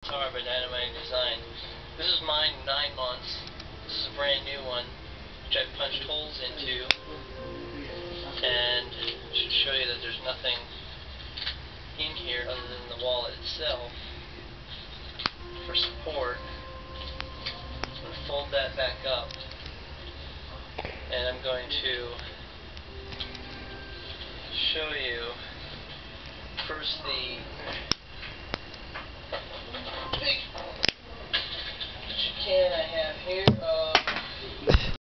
guitar by Dynamite Design. This is mine, 9 months. This is a brand new one, which I punched holes into, and I should show you that there's nothing in here other than the wallet itself for support. I'm going to fold that back up, and I'm going to show you first the big can I have here of